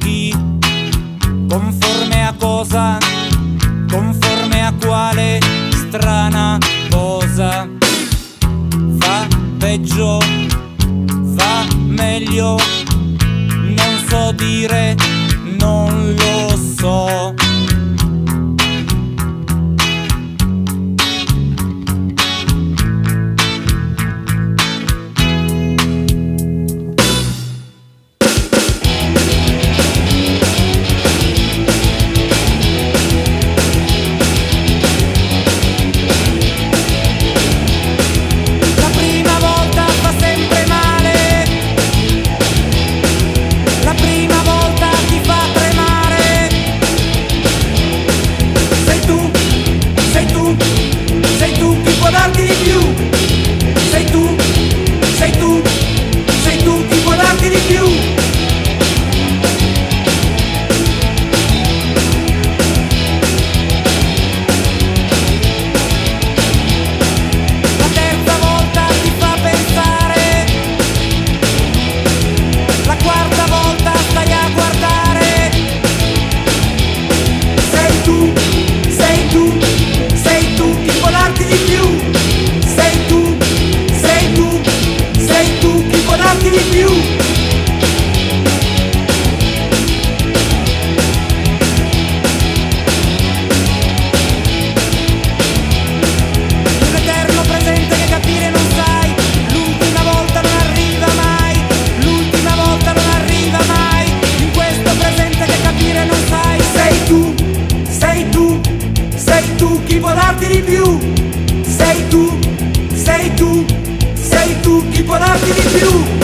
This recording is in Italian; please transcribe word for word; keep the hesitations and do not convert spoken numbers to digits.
chi? Conforme a cosa? Conforme a quale strana cosa? Fa peggio, fa meglio, non so dire, non lo so. Chi può darti di più? Sei tu, sei tu, sei tu chi può darti di più?